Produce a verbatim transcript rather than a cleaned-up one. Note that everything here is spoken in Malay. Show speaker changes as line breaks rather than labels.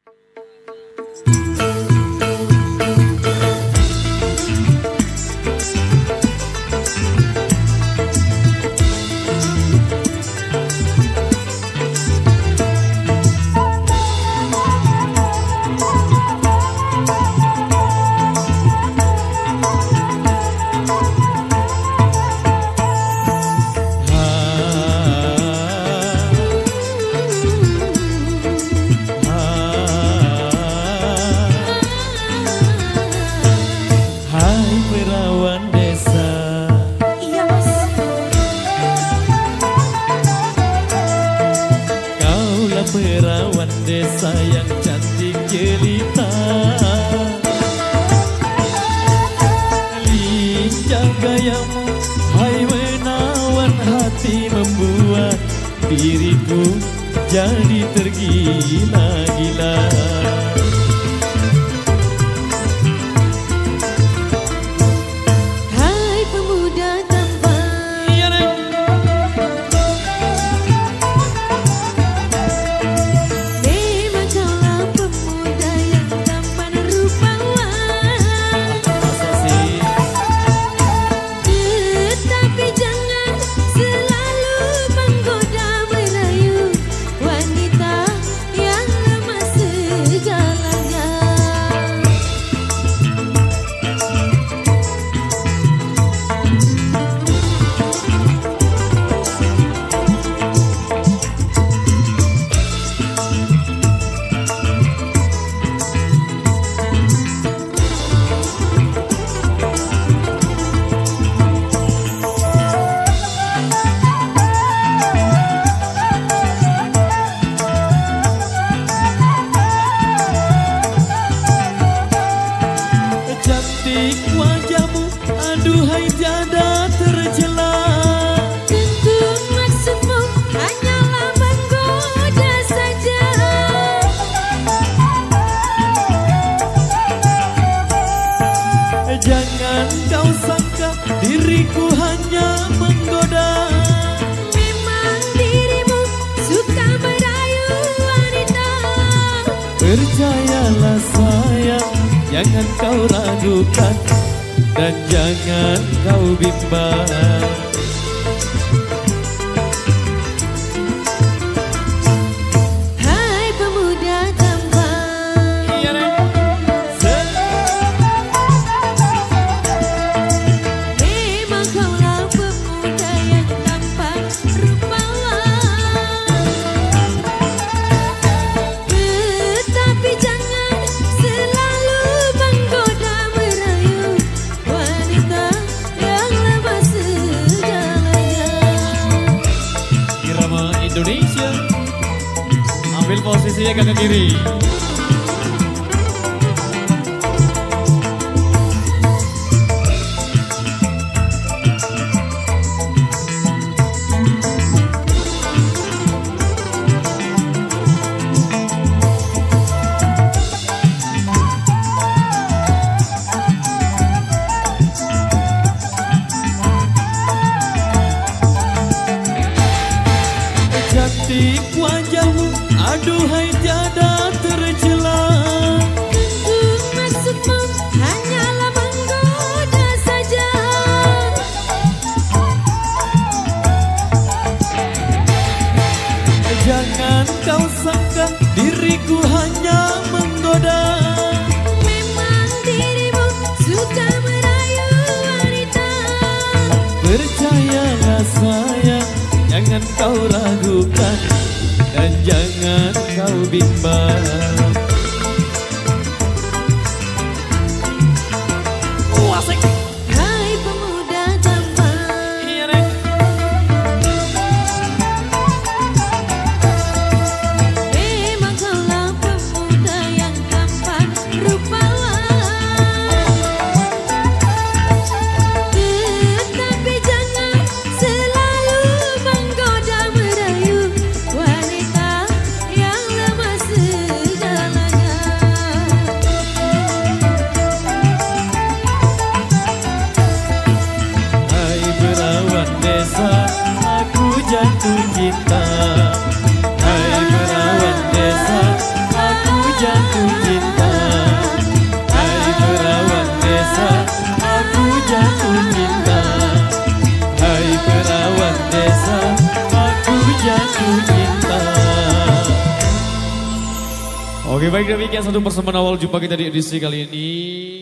Perawan desa yang cantik jelita, lincah gayamu, hai menawan hati, membuat diriku jadi tergila-gila.
Hai pemuda tampan,
Iya, Neng. Cantik wajahmu, aduhai tiada tercela.
tentu maksudmu hanyalah menggoda saja.
Jangan kau sangka diriku hanya menggoda.
Memang dirimu suka merayu wanita.
Percayalah sayang, jangan kau ragukan dan jangan kau bimbang.
Hai pemuda tampan,
Iya, Neng. Se-
memang kaulah pemuda yang tampan rupawan. Tetapi jangan selalu menggoda merayu wanita yang lemah segalanya.
Irama Indonesia, ambil posisinya ke kiri. Cantik wajahmu, aduhai tiada tercela.
Tentu maksudmu hanyalah menggoda saja.
Jangan kau sangka diriku hanya menggoda.
Memang dirimu suka merayu wanita.
Percayalah sayang, jangan kau ragukan dan jangan kau bimbang. Wasik.
Hai pemuda tampan,
Iya, Neng.
memang kaulah pemuda yang tampan rupawan. Tetapi jangan selalu menggoda merayu wanita yang lemah segalanya.
Hai perawan desa, aku jatuh cinta. Hai perawan desa, aku jatuh Oke baik, demikian satu persembahan awal jumpa kita di edisi kali ini.